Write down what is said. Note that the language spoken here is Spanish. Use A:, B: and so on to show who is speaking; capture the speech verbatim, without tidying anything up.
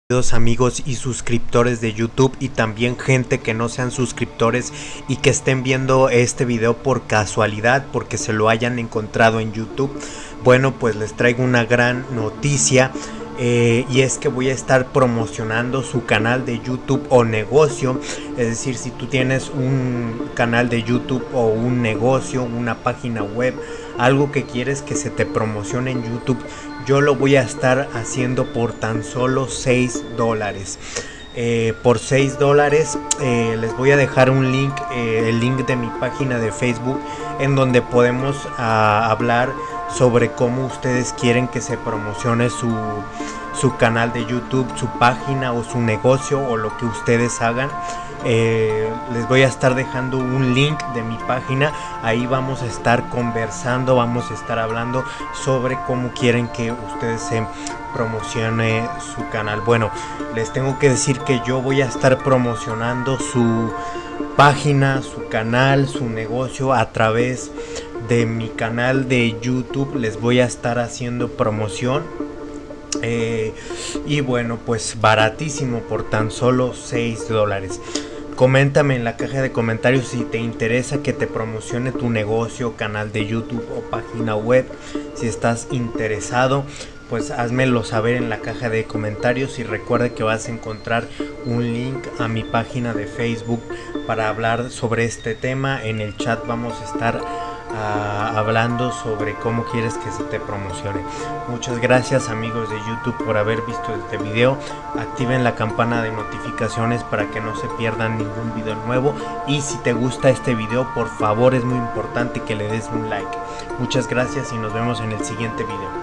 A: Queridos amigos y suscriptores de YouTube, y también gente que no sean suscriptores y que estén viendo este video por casualidad porque se lo hayan encontrado en YouTube. Bueno, pues les traigo una gran noticia, eh, y es que voy a estar promocionando su canal de YouTube o negocio. Es decir, si tú tienes un canal de YouTube o un negocio, una página web, algo que quieres que se te promocione en YouTube, yo lo voy a estar haciendo por tan solo seis dólares. Eh, por seis dólares eh, les voy a dejar un link, eh, el link de mi página de Facebook, en donde podemos uh, hablar sobre cómo ustedes quieren que se promocione su, su canal de YouTube, su página o su negocio o lo que ustedes hagan. Eh, les voy a estar dejando un link de mi página. Ahí vamos a estar conversando, vamos a estar hablando sobre cómo quieren que ustedes se promocione su canal. Bueno, les tengo que decir que yo voy a estar promocionando su página, su canal, su negocio a través de mi canal de YouTube. Les voy a estar haciendo promoción. Eh, y bueno, pues baratísimo, por tan solo seis dólares. Coméntame en la caja de comentarios si te interesa que te promocione tu negocio, canal de YouTube o página web. Si estás interesado, pues házmelo saber en la caja de comentarios, y recuerda que vas a encontrar un link a mi página de Facebook para hablar sobre este tema. En el chat vamos a estar Uh, hablando sobre cómo quieres que se te promocione. Muchas gracias, amigos de YouTube, por haber visto este video. Activen la campana de notificaciones para que no se pierdan ningún video nuevo, y si te gusta este video, por favor, es muy importante que le des un like. Muchas gracias y nos vemos en el siguiente video.